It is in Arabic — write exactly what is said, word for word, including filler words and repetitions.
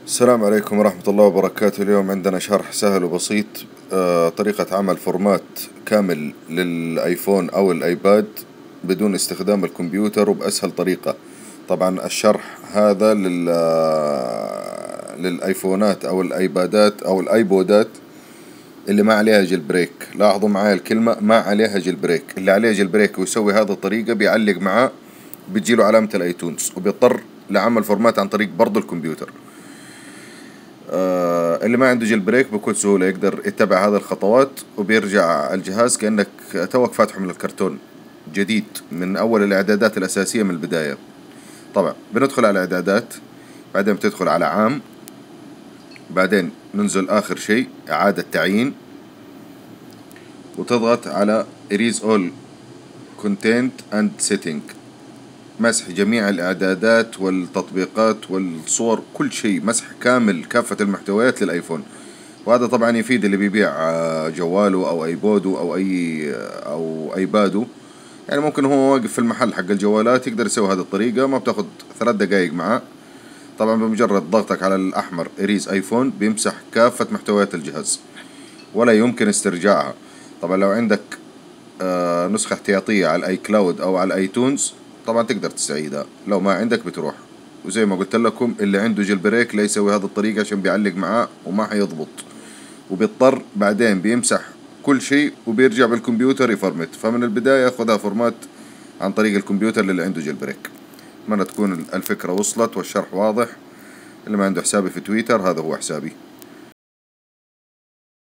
السلام عليكم ورحمة الله وبركاته. اليوم عندنا شرح سهل وبسيط، آه، طريقة عمل فورمات كامل للآيفون أو الآيباد بدون استخدام الكمبيوتر وبأسهل طريقة. طبعا الشرح هذا لل آه، للآيفونات أو الآيبادات أو الآيبودات اللي ما عليها جيل بريك. لاحظوا معايا الكلمة ما عليها جيل بريك. اللي عليه جيل بريك ويسوي هذه الطريقة بيعلق معاه، بتجيله علامة الآيتونز وبيضطر لعمل فورمات عن طريق برضو الكمبيوتر. آه اللي ما عنده جيل بريك بكل سهولة يقدر يتبع هذه الخطوات وبيرجع الجهاز كأنك توك فاتحه من الكرتون جديد من أول الإعدادات الأساسية من البداية. طبعا بندخل على إعدادات، بعدين بتدخل على عام، بعدين ننزل آخر شيء إعادة تعيين، وتضغط على Erase All Content and Setting، مسح جميع الإعدادات والتطبيقات والصور، كل شيء مسح كامل كافة المحتويات للآيفون. وهذا طبعا يفيد اللي بيبيع جواله أو أيبوده أو أي أو أيباده، يعني ممكن هو واقف في المحل حق الجوالات يقدر يسوي هذه الطريقة، ما بتاخد ثلاث دقايق معاه. طبعا بمجرد ضغطك على الأحمر إريز آيفون بيمسح كافة محتويات الجهاز ولا يمكن استرجاعها. طبعا لو عندك نسخة احتياطية على الآي كلاود أو على الآيتونز طبعا تقدر تستعيدها، لو ما عندك بتروح. وزي ما قلت لكم اللي عنده جيل بريك لا يسوي هذه الطريقة عشان بيعلق معاه وما حيضبط، وبيضطر بعدين بيمسح كل شيء وبيرجع بالكمبيوتر يفرمت. فمن البداية خذها فورمات عن طريق الكمبيوتر للي عنده جيل بريك. أتمنى تكون الفكرة وصلت والشرح واضح. اللي ما عنده حسابي في تويتر هذا هو حسابي.